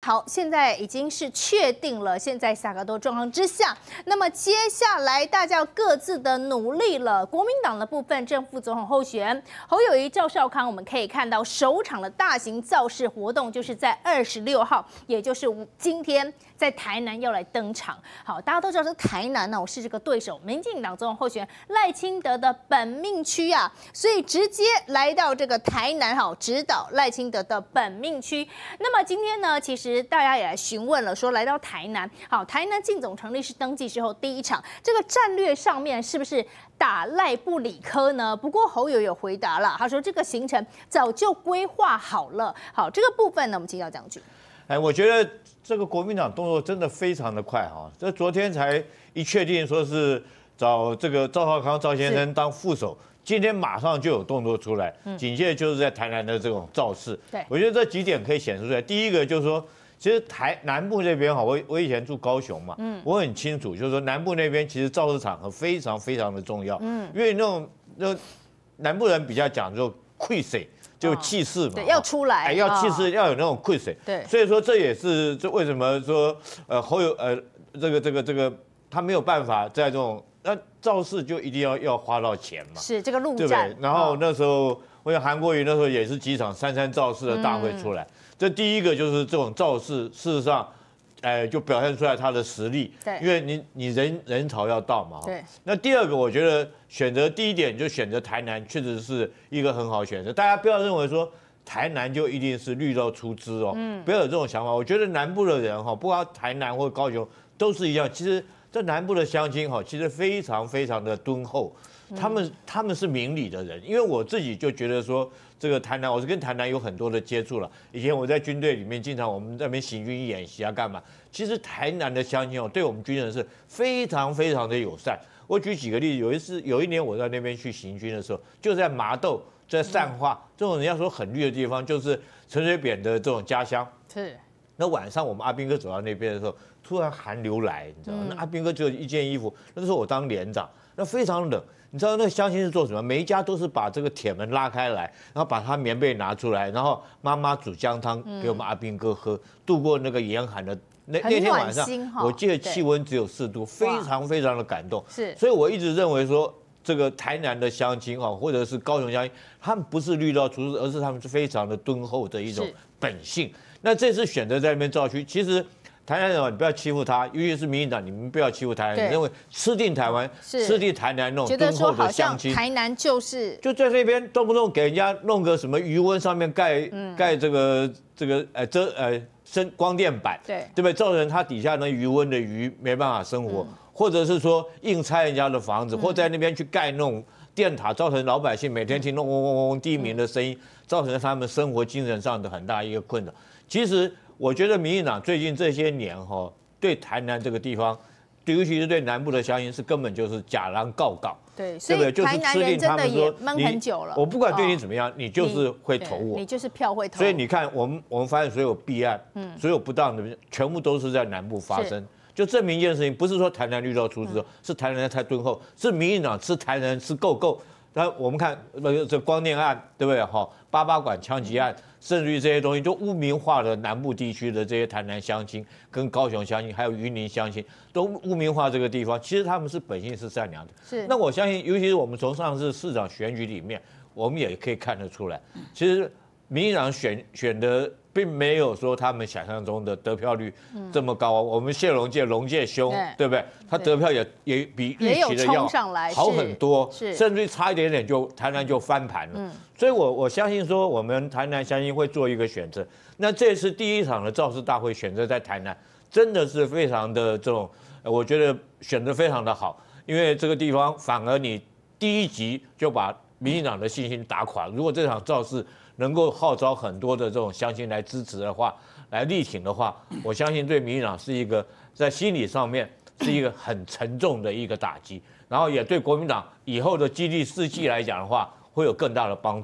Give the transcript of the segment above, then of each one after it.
好，现在已经是确定了，现在萨卡多状况之下，那么接下来大家要各自的努力了。国民党的部分，正副总统候选人侯友宜、赵少康，我们可以看到首场的大型造势活动就是在26号，也就是今天在台南要来登场。好，大家都知道这台南呢，是这个对手民进党总统候选人赖清德的本命区啊，所以直接来到这个台南，好，指导赖清德的本命区。那么今天呢，其实大家也来询问了，说来到台南，好，台南进总成立是登记之后第一场，这个战略上面是不是打赖不理科呢？不过侯友有回答了，他说这个行程早就规划好了。好，这个部分呢，我们请教将军。 我觉得这个国民党动作真的非常的快哈，这昨天才一确定说是找这个赵少康赵先生当副手。今天马上就有动作出来，紧接着就是在台南的这种造势。 对， 我觉得这几点可以显示出来。第一个就是说，其实台南部这边哈，我以前住高雄嘛，我很清楚，就是说南部那边其实造势场合非常非常的重要，因为那南部人比较讲究气势，就气势嘛， 对，要出来， 要气势，要有那种气势。 对， 所以说这也是这为什么说侯友这个他没有办法在这种。那造势就一定要花到钱嘛， 是这个陆战， 对不对？然后那时候，我想韩国瑜那时候也是几场三造势的大会出来，这第一个就是这种造势，事实上，就表现出来他的实力， 对， 因为你人潮要到嘛， 对。 那第二个，我觉得选择第一点就选择台南，确实是一个很好的选择。大家不要认为说台南就一定是绿到出汁哦，不要有这种想法。我觉得南部的人哈，不管台南或高雄都是一样，其实。这南部的乡亲哈，其实非常非常的敦厚，他们是明理的人，因为我自己就觉得说，这个台南，我是跟台南有很多的接触了。以前我在军队里面，经常我们那边行军演习啊，干嘛？其实台南的乡亲哦，对我们军人是非常非常的友善。我举几个例子，有一年我在那边去行军的时候，就在麻豆，在善化这种人家说很绿的地方，就是陈水扁的这种家乡。 是。 那晚上我们阿兵哥走到那边的时候，突然寒流来，你知道吗？那阿兵哥只有一件衣服，那时候我当连长，那非常冷。你知道那个乡亲是做什么？每一家都是把这个铁门拉开来，然后把他棉被拿出来，然后妈妈煮姜汤给我们阿兵哥喝，度过那个严寒的那天晚上。我记得气温只有4度，非常非常的感动。 是， 所以我一直认为说，这个台南的乡亲哈，或者是高雄乡亲，他们不是绿到出汁，而是他们是非常的敦厚的一种本性。那这次选择在那边造区，其实台南人你不要欺负他，尤其是民进党，你们不要欺负台南人，认为吃定台湾，吃定台南那种敦厚的乡亲， 台南就在这边动不动给人家弄个什么余温上面盖这个光电板，对不对？造成他底下那余温的鱼没办法生活，或者是说硬拆人家的房子，或在那边去盖那种电塔，造成老百姓每天听到嗡嗡嗡嗡低鸣的声音，造成他们生活精神上的很大一个困扰。其实我觉得民进党最近这些年哈，对台南这个地方，尤其是对南部的乡亲，是根本就是假狼告告， 对不对？就是吃定他们说闷很久了， 我不管对你怎么样，你就是会投我， 你就是票会投。 所以你看，我们发现所有弊案，所有不当的，全部都是在南部发生。就证明一件事情，不是说台南绿到出汁，是台南太敦厚，是民进党吃台南吃够。那我们看这光电案，对不对？哈，88馆枪击案，甚至于这些东西，就污名化了南部地区的这些台南乡亲、跟高雄乡亲，还有云林乡亲，都污名化这个地方。其实他们是本性是善良的。是。那我相信，尤其是我们从上次市长选举里面，我们也可以看得出来，其实民进党选的并没有说他们想象中的得票率这么高。我们谢龙介兄，对不对？他得票也比预期的要好很多，甚至差一点点就台南就翻盘了。所以我相信说，我们台南乡亲会做一个选择。那这次第一场的造势大会选择在台南，真的是非常的这种，我觉得选得非常的好，因为这个地方反而你第一集就把民进党的信心打垮。如果这场造势能够号召很多的这种乡亲来支持的话，来力挺的话，我相信对民进党是一个在心理上面是一个很沉重的一个打击，然后也对国民党以后的激励士气来讲的话，会有更大的帮助。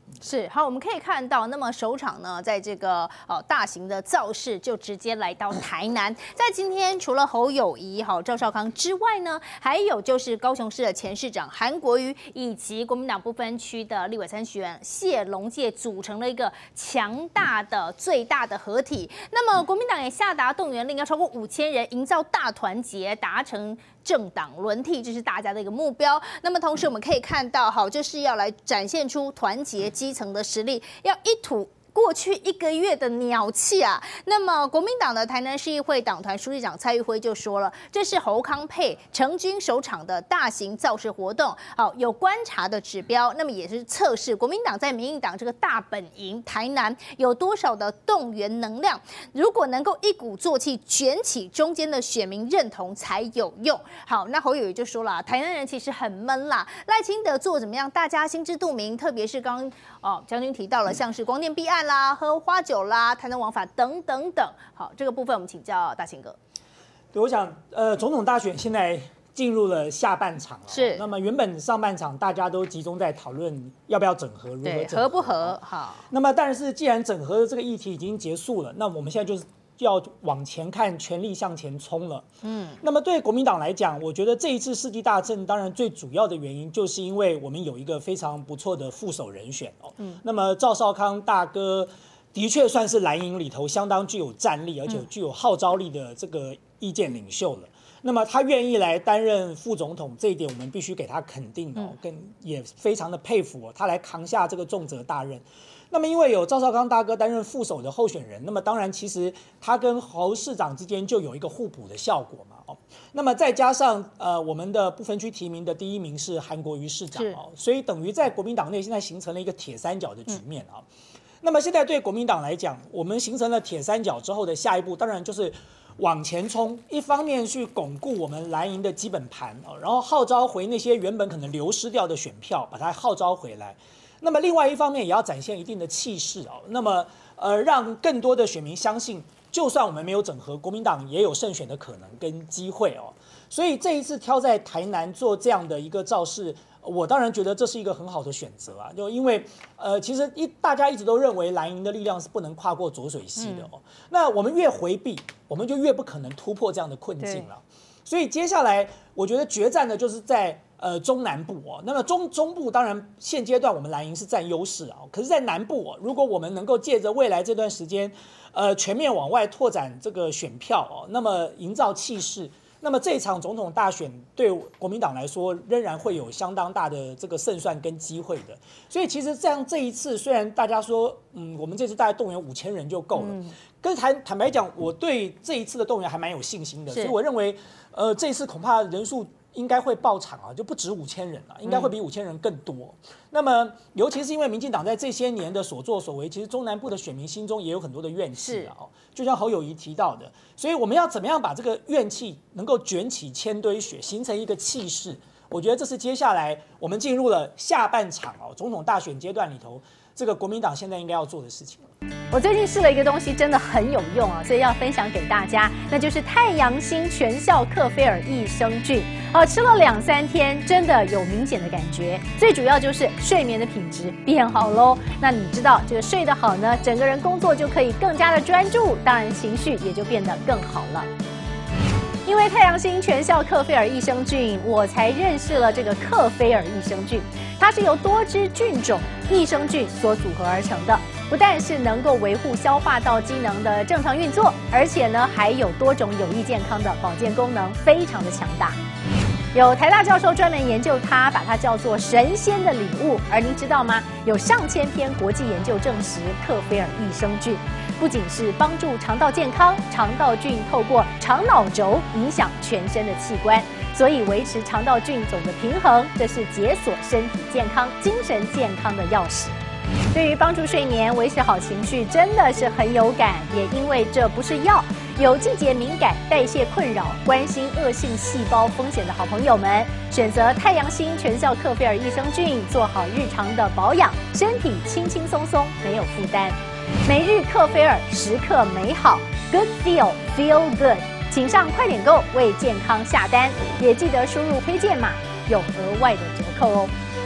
是好，我们可以看到，那么首场呢，在这个大型的造势就直接来到台南。在今天，除了侯友宜、赵少康之外呢，还有就是高雄市的前市长韩国瑜，以及国民党不分区的立委参选谢龙介，组成了一个强大的、最大的合体。那么国民党也下达动员令，要超过5000人，营造大团结，达成政党轮替，这是大家的一个目标。那么同时我们可以看到，就是要来展现出团结基层的实力，要一吐过去1个月的鸟气啊！那么国民党的台南市议会党团书记长蔡玉辉就说了，这是侯康配成军首场的大型造势活动，有观察的指标，那么也是测试国民党在民进党这个大本营台南有多少的动员能量。如果能够一鼓作气卷起中间的选民认同才有用。好，那侯友宜就说了，台南人其实很闷啦，赖清德做怎么样，大家心知肚明，特别是刚将军提到了像是光电弊案啦、喝花酒啦、台南王法等等等。好，这个部分我们请教大清哥。 对，我想总统大选现在进入了下半场了， 是。 那么原本上半场大家都集中在讨论要不要整合，如何整合， 合不合？好。 那么但是既然整合的这个议题已经结束了，那我们现在就是要往前看，全力向前冲了。那么对国民党来讲，我觉得这一次世纪大胜，当然最主要的原因就是因为我们有一个非常不错的副手人选哦。那么赵少康大哥的确算是蓝营里头相当具有战力，而且具有号召力的这个意见领袖了。那么他愿意来担任副总统，这一点我们必须给他肯定哦，也非常的佩服哦，他来扛下这个重责大任。那么因为有赵少康大哥担任副手的候选人，那么当然其实他跟侯市长之间就有一个互补的效果嘛哦。那么再加上我们的不分区提名的第1名是韩国瑜市长哦，所以等于在国民党内现在形成了一个铁三角的局面啊。那么现在对国民党来讲，我们形成了铁三角之后的下一步，当然就是往前冲，一方面去巩固我们蓝营的基本盘哦，然后号召回那些原本可能流失掉的选票，把它号召回来。那么另外一方面也要展现一定的气势哦，那么让更多的选民相信，就算我们没有整合，国民党也有胜选的可能跟机会哦。所以这一次挑在台南做这样的一个造势，我当然觉得这是一个很好的选择啊，就因为其实大家一直都认为蓝营的力量是不能跨过浊水溪的哦。那我们越回避，我们就越不可能突破这样的困境了。所以接下来我觉得决战的就是在中南部哦。那么中部当然现阶段我们蓝营是占优势啊，可是在南部哦，如果我们能够借着未来这段时间全面往外拓展这个选票哦，那么营造气势。那么这一场总统大选对国民党来说，仍然会有相当大的这个胜算跟机会的。所以其实这一次，虽然大家说，我们这次大概动员5000人就够了，可是坦白讲，我对这一次的动员还蛮有信心的。所以我认为，这一次恐怕人数应该会爆场啊，就不止5000人了，应该会比5000人更多。那么，尤其是因为民进党在这些年的所作所为，其实中南部的选民心中也有很多的怨气啊。就像侯友宜提到的，所以我们要怎么样把这个怨气能够卷起千堆雪，形成一个气势？我觉得这是接下来我们进入了下半场哦，总统大选阶段里头，这个国民党现在应该要做的事情了。 我最近试了一个东西，真的很有用啊，所以要分享给大家，那就是太阳星全效克菲尔益生菌。吃了2-3天，真的有明显的感觉。最主要就是睡眠的品质变好喽。那你知道，这个睡得好呢，整个人工作就可以更加的专注，当然情绪也就变得更好了。因为太阳星全效克菲尔益生菌，我才认识了这个克菲尔益生菌。它是由多支菌种益生菌所组合而成的，不但是能够维护消化道机能的正常运作，而且呢还有多种有益健康的保健功能，非常的强大。有台大教授专门研究它，把它叫做神仙的礼物。而您知道吗？有上千篇国际研究证实，克菲尔益生菌不仅是帮助肠道健康，肠道菌透过肠脑轴影响全身的器官，所以维持肠道菌种的平衡，这是解锁身体健康、精神健康的钥匙。对于帮助睡眠、维持好情绪，真的是很有感。也因为这不是药，有季节敏感、代谢困扰、关心恶性细胞风险的好朋友们，选择太阳星全效克菲尔益生菌，做好日常的保养，身体轻轻松松，没有负担。每日克菲尔，时刻美好 ，Good Feel Feel Good， 请上快点购为健康下单，也记得输入推荐码，有额外的折扣哦。